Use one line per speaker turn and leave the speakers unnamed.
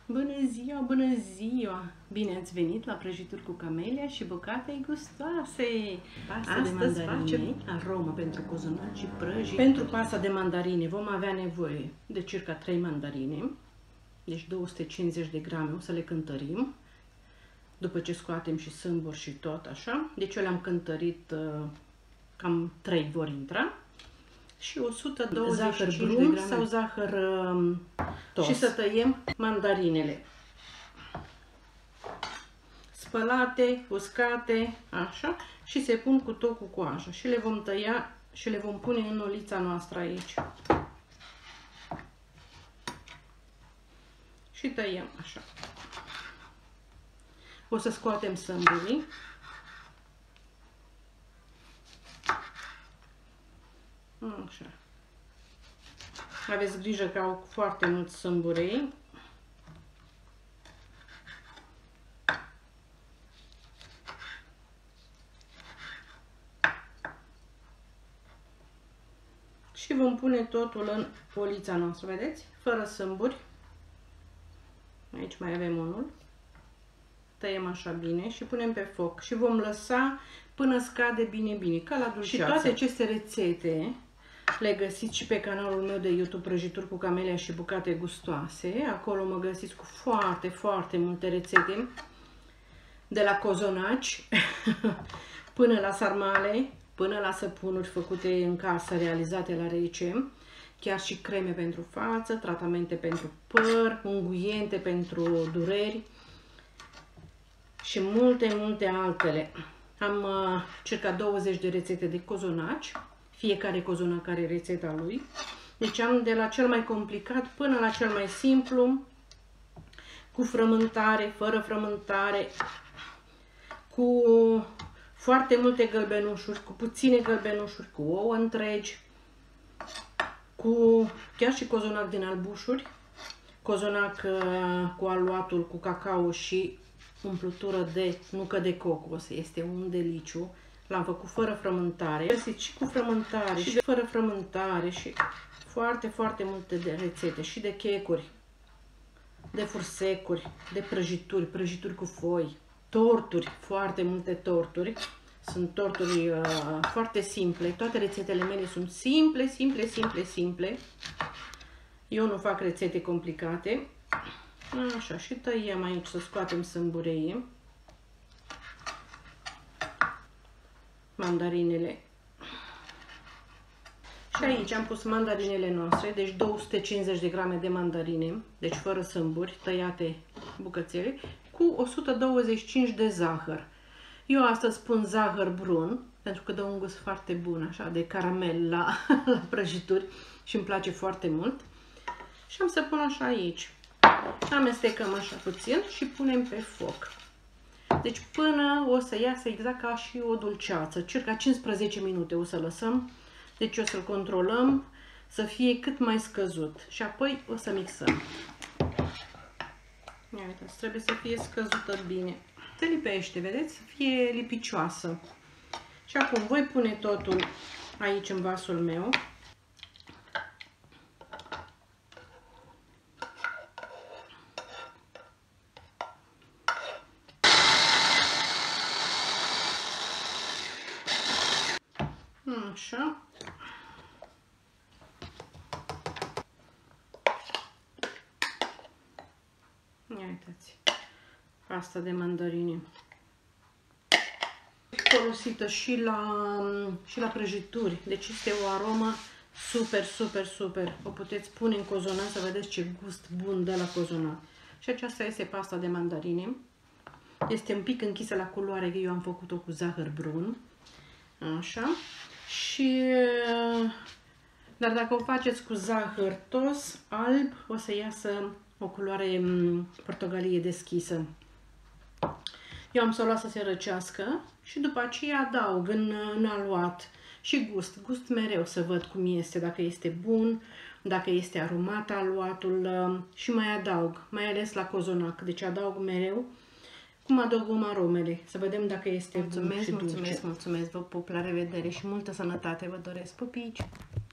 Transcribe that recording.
Bună ziua, bună ziua! Bine ați venit la prăjituri cu camelia și bucate gustoase! Astăzi facem aromă pentru cozonac și prăjituri. Pentru pasta de mandarine vom avea nevoie de circa 3 mandarine, deci 250 de grame, o să le cântărim. După ce scoatem și sâmburi și tot așa, deci eu le-am cântărit, cam 3 vor intra. Și 125 zahăr brun sau zahăr tos. Și să tăiem mandarinele. Spălate, uscate, așa, și se pun cu tot cu coajă. Și le vom tăia și le vom pune în olița noastră aici. Și tăiem așa. O să scoatem sâmburii. Așa. Aveți grijă că au foarte mult sâmburei. Și vom pune totul în polița noastră, vedeți? Fără sâmburi. Aici mai avem unul. Tăiem așa bine și punem pe foc. Și vom lăsa până scade bine, ca la dulceață. Și toate aceste rețete le găsiți și pe canalul meu de YouTube Prăjituri cu Camelia și bucate gustoase. Acolo mă găsiți cu foarte multe rețete. De la cozonaci până la sarmale, până la săpunuri făcute în casă, realizate la rece. Chiar și creme pentru față, tratamente pentru păr, unguiente pentru dureri și multe altele. Am circa 20 de rețete de cozonaci. Fiecare cozonac are rețeta lui. Deci am de la cel mai complicat până la cel mai simplu, cu frământare, fără frământare, cu foarte multe gălbenușuri, cu puține gălbenușuri, cu ouă întregi, cu chiar și cozonac din albușuri, cozonac cu aluatul, cu cacao și umplutură de nucă de cocos. Este un deliciu. L-am făcut fără frământare, găsiți și cu frământare și fără frământare și foarte multe de rețete și de checuri, de fursecuri, de prăjituri, prăjituri cu foi, torturi, foarte multe torturi. Sunt torturi foarte simple, toate rețetele mele sunt simple. Eu nu fac rețete complicate. Așa, și tăiem aici să scoatem sâmbureie. Mandarinele. Și aici am pus mandarinele noastre, deci 250 de grame de mandarine, deci fără sâmburi, tăiate bucățele, cu 125 de zahăr. Eu astăzi pun zahăr brun, pentru că dă un gust foarte bun, așa, de caramel la prăjituri și îmi place foarte mult. Și am să pun așa aici. Amestecăm așa puțin și punem pe foc. Deci până o să iasă exact ca și o dulceață, circa 15 minute o să lăsăm, deci o să-l controlăm să fie cât mai scăzut și apoi o să mixăm. Ia uitați, trebuie să fie scăzută bine. Se lipește, vedeți? Să fie lipicioasă. Și acum voi pune totul aici în vasul meu. Așa. Ia uitați. Pasta de mandarine. Folosită și la prăjituri. Deci este o aromă super. O puteți pune în cozonac să vedeți ce gust bun dă la cozonac. Și aceasta este pasta de mandarine. Este un pic închisă la culoare, că eu am făcut-o cu zahăr brun. Așa. Dar dacă o faceți cu zahăr tos, alb, o să iasă o culoare portocalie deschisă. Eu am să o las să se răcească și după aceea adaug în aluat și gust mereu să văd cum este, dacă este bun, dacă este aromat aluatul și mai adaug, mai ales la cozonac, deci adaug mereu cum adăugăm aromele, să vedem dacă este bun și dulce. Mulțumesc, vă pup, la revedere și multă sănătate vă doresc, pupici!